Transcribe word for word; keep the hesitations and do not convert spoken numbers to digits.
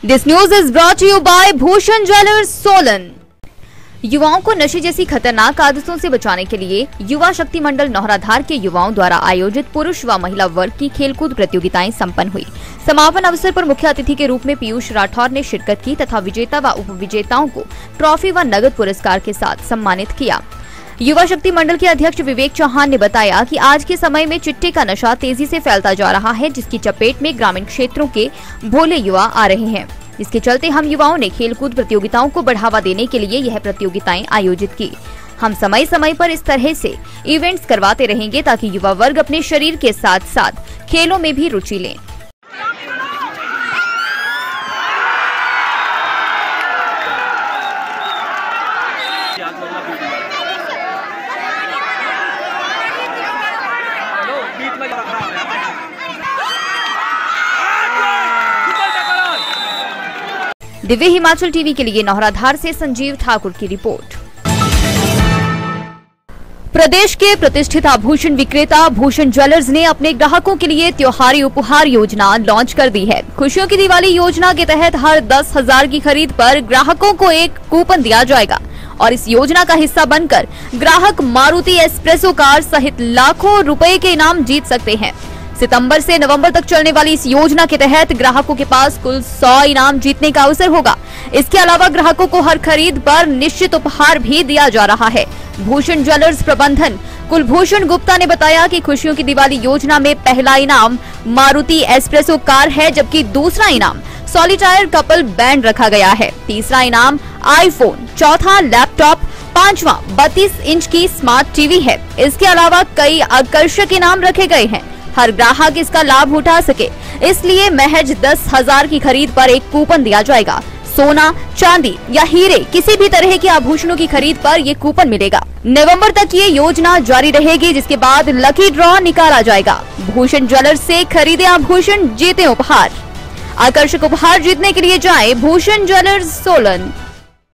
This news is brought you by Bhushan jewellers Solan. युवाओं को नशे जैसी खतरनाक आदतों से बचाने के लिए युवा शक्ति मंडल नौहराधार के युवाओं द्वारा आयोजित पुरुष व महिला वर्ग की खेलकूद प्रतियोगिताएं संपन्न हुई। समापन अवसर पर मुख्य अतिथि के रूप में पीयूष राठौर ने शिरकत की तथा विजेता व उपविजेताओं को ट्रॉफी व नगद पुरस्कार के साथ सम्मानित किया। युवा शक्ति मंडल के अध्यक्ष विवेक चौहान ने बताया कि आज के समय में चिट्टे का नशा तेजी से फैलता जा रहा है, जिसकी चपेट में ग्रामीण क्षेत्रों के भोले युवा आ रहे हैं। इसके चलते हम युवाओं ने खेलकूद प्रतियोगिताओं को बढ़ावा देने के लिए यह प्रतियोगिताएं आयोजित की। हम समय समय पर इस तरह से इवेंट्स करवाते रहेंगे ताकि युवा वर्ग अपने शरीर के साथ साथ खेलों में भी रुचि लें। दिव्य हिमाचल टीवी के लिए नौहराधार से संजीव ठाकुर की रिपोर्ट। प्रदेश के प्रतिष्ठित आभूषण विक्रेता भूषण ज्वेलर्स ने अपने ग्राहकों के लिए त्योहारी उपहार योजना लॉन्च कर दी है। खुशियों की दिवाली योजना के तहत हर दस हजार की खरीद पर ग्राहकों को एक कूपन दिया जाएगा और इस योजना का हिस्सा बनकर ग्राहक मारुति एस्प्रेसो कार सहित लाखों रुपए के इनाम जीत सकते हैं। सितंबर से नवंबर तक चलने वाली इस योजना के तहत ग्राहकों के पास कुल सौ इनाम जीतने का अवसर होगा। इसके अलावा ग्राहकों को हर खरीद पर निश्चित उपहार भी दिया जा रहा है। भूषण ज्वेलर्स प्रबंधन कुलभूषण गुप्ता ने बताया कि खुशियों की दिवाली योजना में पहला इनाम मारुति एस्प्रेसो कार है, जबकि दूसरा इनाम सॉलिटायर कपल बैंड रखा गया है। तीसरा इनाम आईफोन, चौथा लैपटॉप, पांचवा बत्तीस इंच की स्मार्ट टीवी है। इसके अलावा कई आकर्षक इनाम रखे गए हैं। हर ग्राहक इसका लाभ उठा सके, इसलिए महज दस हजार की खरीद पर एक कूपन दिया जाएगा। सोना, चांदी या हीरे किसी भी तरह के आभूषणों की खरीद पर ये कूपन मिलेगा। नवंबर तक ये योजना जारी रहेगी, जिसके बाद लकी ड्रॉ निकाला जाएगा। भूषण ज्वेलर्स से खरीदे आभूषण, जीते उपहार। आकर्षक उपहार जीतने के लिए जाएं भूषण ज्वेलर्स सोलन।